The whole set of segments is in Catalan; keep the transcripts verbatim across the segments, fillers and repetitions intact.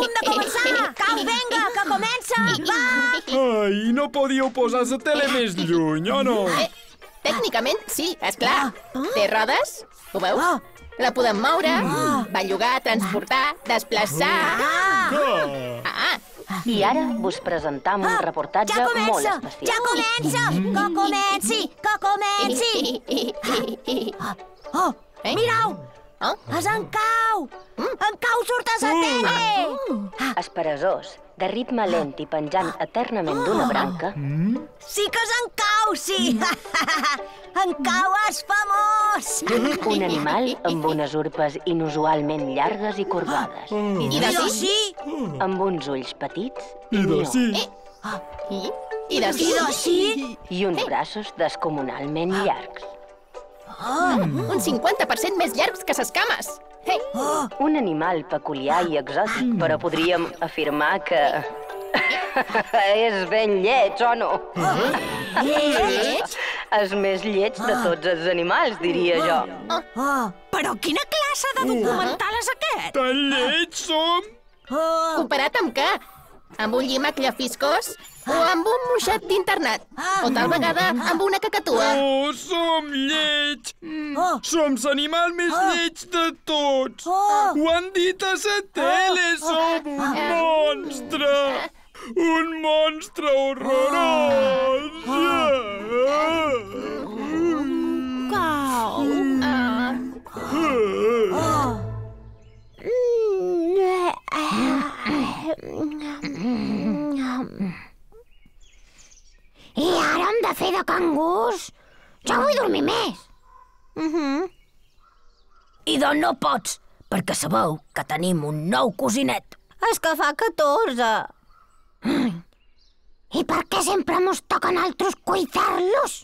punt de començar! Cau, vinga, que comença! Va! Ai, no podíeu posar la tele més lluny, o no? Eh, tècnicament, sí, esclar. Té rodes? Ho veus? Ah. La podem moure, bellugar, transportar, desplaçar... Ah. Ah, I ara vos presentam un reportatge Ja molt comença! especial. Ja comença! Que comenci! Que comenci! Oh, mireu! Oh? És en Cau! En Cau surt a la tele! Esperesós, de ritme lent i penjant eternament d'una branca, Sí que és en Cau, sí! En Cau és famós! un animal amb unes urpes inusualment llargues i corbades, I de Però sí? sí! amb uns ulls petits I de no, sí. I, I de sí? I de sí! i uns braços descomunalment llargs. Un cinquanta per cent més llargs que ses cames. Hey. Un animal peculiar i exòtic, però podríem afirmar que... és ben lleig, o no? Lleig? És més lleig de tots els animals, diria jo. Oh, Però quina classe de documental és aquest? Tan lleig som! oh, Comparat amb què? Amb un llimac llafiscós? O amb un moixet d'internat? O tal vegada amb una cacatua? Oh, som lleig! oh, Som l'animal més lleig de tots! oh. Ho han dit a la tele, som un monstre! Un monstre horrorós! Cau. I ara hem de fer de cangurs? Jo vull dormir més. I doncs no pots, perquè sabeu que tenim un nou cosinet. És que fa catorze. I per què sempre mos toca a nosaltres cuidar-los?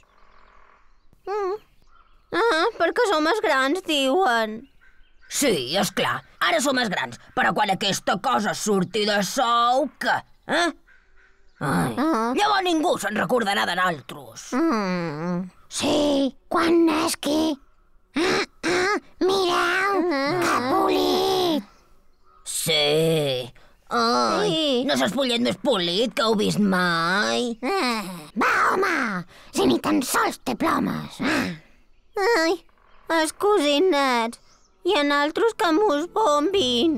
Ah, perquè som més grans, diuen. Sí, és clar. Ara som més grans, però quan aquesta cosa surti de sou, què? Eh? Ai, llavors ningú se'n recordarà de nosaltres. Sí, quan nasqui. Ah, ah, mireu, que polit. Sí. Ai, Sí. no és el pollet més polit que heu vist mai. Va, home, si ni tan sols té plomes. Ai, els cosinets. I en altres que mos bombin.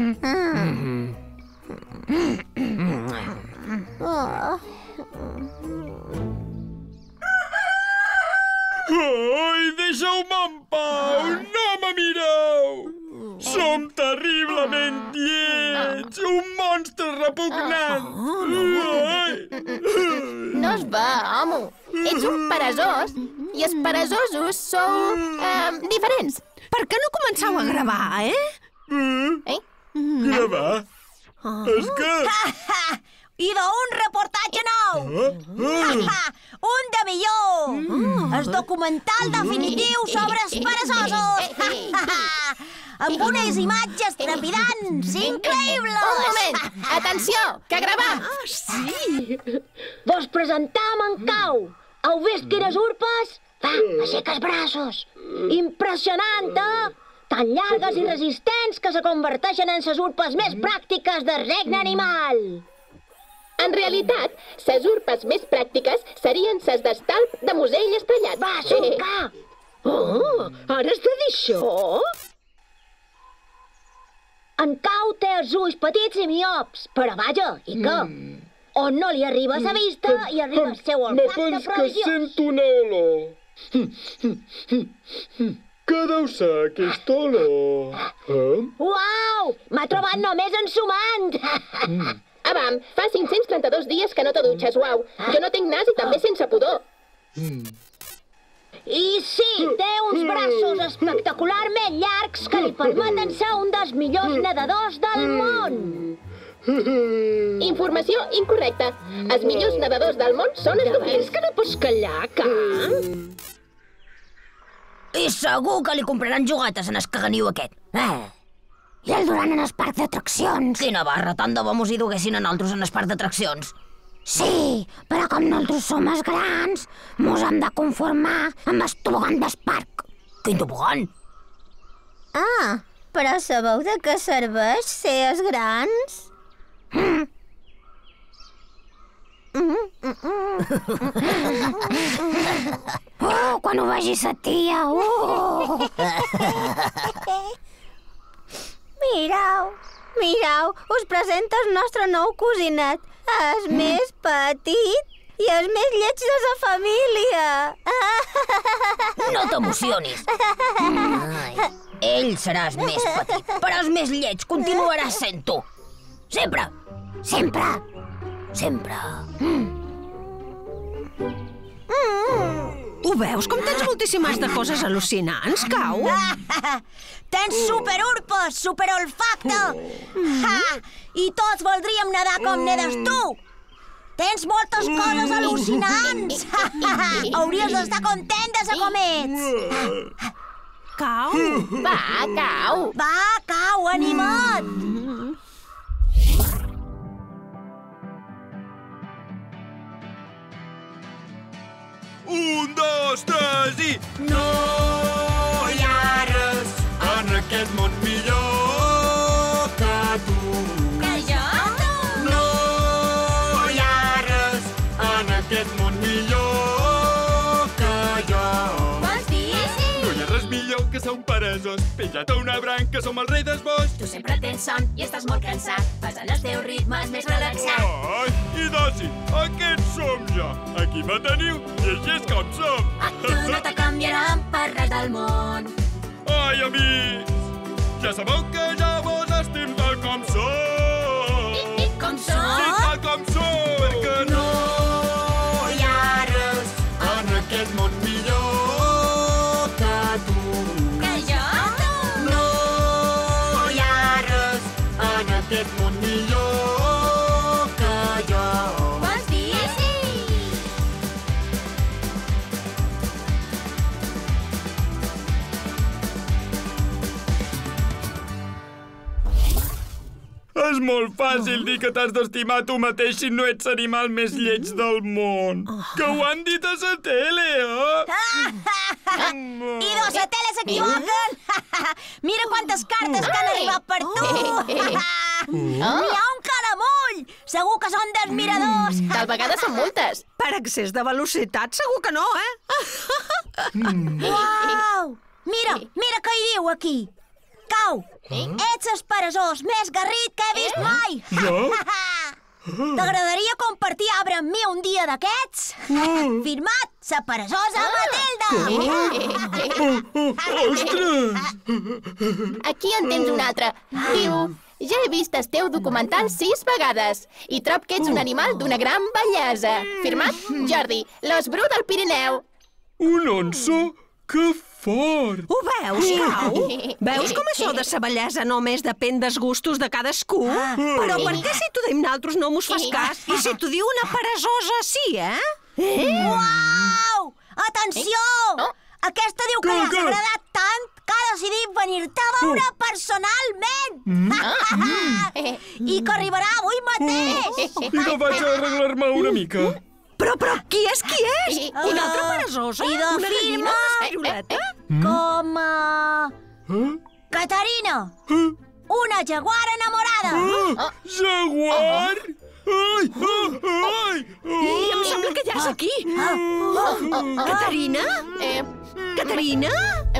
Oh. Ai, deixeu-me en pau! No me mireu! Som terriblement lleig! Un monstre repugnant! Ai. No es va, home. Ets un peresós i els peresosos sou eh, diferents. Per què no començau a gravar, eh? Eh? Gravar? És que... I d'un reportatge nou! Un de millor! El documental definitiu sobre els peresosos! Amb unes imatges trepidants, increïbles! Un moment! Atenció, que gravar! Vos presentam en Cau! Heu vist quines urpes? Va, aixeca els braços! Impressionant, eh? Tan llargues i resistents que se converteixen en les urpes més pràctiques del regne animal! En realitat, ses urpes més pràctiques serien ses d'estalp de musell estrellat. Va, Suca! Oh, ara has de dir això? En Cau té els ulls petits i miops, però vaja, i què? On no li arriba la vista i arriba el seu olfacte prodigiós. sento una olor. Què deu ser aquesta olor? Eh? Uau! M'ha trobat només ensumant! Avam, fa cinc-cents trenta-dos dies que no te dutxes, uau. Jo no tinc nas i també sense pudor. I sí, té uns braços espectacularment llargs que li permeten ser un dels millors nedadors del món. Informació incorrecta. Els millors nedadors del món són els dofins. Que no pots callar, Ca? I segur que li compraran juguetes en el caganiu aquest. Eh. I el duran en el parc d'atraccions. Quina barra, tant de bo mos hi duguessin a nosaltres en el parc d'atraccions. Sí, però com nosaltres som els grans, mos hem de conformar amb el tobogan del parc. Quin tobogan? Ah, però sabeu de què serveix ser els grans? Oh, quan ho vegi sa tia, oh! Mireu, mireu, us presento el nostre nou cosinet. És més petit i és més lleig de sa família. No t'emocionis. Ai, ell seràs més petit, però és més lleig. Continuaràs sent tu. Sempre. Sempre. Sempre. Ho veus, com tens moltíssimes de coses al·lucinants, Cau? Tens superurpes, superolfacte! Ha! I tots voldríem nedar com nedes tu! Tens moltes coses al·lucinants! Hauries d'estar content de ser com ets! Cau? Va, Cau! Va, Cau, anima't! Un, dos, tres i... No hi ha res en aquest món millor que tu. Que jo? No hi ha res en aquest món millor que jo. Vols dir? No hi ha res millor que ser un peresós. Penjat a una branca, som el rei dels boscs. Tu sempre tens son i estàs molt cansat. Vas en els teus ritmes més relaxat. Ai, i d'ací, aquests som ja. Aquí me teniu i així és com som. A tu no te canviaran per res del món. Ai, amics, ja sabeu que ja vos estim tal com som. Com Sí, som? tal com som. Perquè no hi ha res en aquest món millor que tu. Que jo? No hi ha res en aquest món millor que jo. Vols dir? És molt fàcil dir que t'has d'estimar tu mateix si no ets l'animal més lleig del món. Que ho han dit a la tele, eh? I dos a tele s'equivoquen! Mira quantes cartes que han arribat per tu! N'hi ha un caramull! Segur que són dels miradors! Tal vegada són multes. Per excés de velocitat segur que no, eh? Uau! Mira, mira què hi diu aquí! Cau, ets el peresós més garrit que he vist mai! Jo? T'agradaria compartir arbre amb mi un dia d'aquests? Firmat, sa peresosa Matilda! Ostres! Aquí en tens un altre. Diu... Ja he vist el teu documental sis vegades i trob que ets un animal d'una gran bellesa. Firmat, Jordi, l'os bru del Pirineu. Un onso? Que fort! Ho veus, Cau? Veus com això de sa bellesa només depèn dels gustos de cadascú? Però per què si t'ho diem naltros no mos fas cas? I si t'ho diu una peresosa, sí, eh? Uau! Atenció! Aquesta diu que li has agradat tant que ha decidit venir-te a veure personalment! I que arribarà avui mateix! I que vaig a arreglar-me una mica. Però, però, qui és, qui és? Una altra peresosa? I de Una gallina firma. amb escaroleta? Com a... Caterina! Una jaguar enamorada! Ah, jaguar! Ai, ai, ai! I em sembla que ja és aquí. Caterina? Eh, Caterina?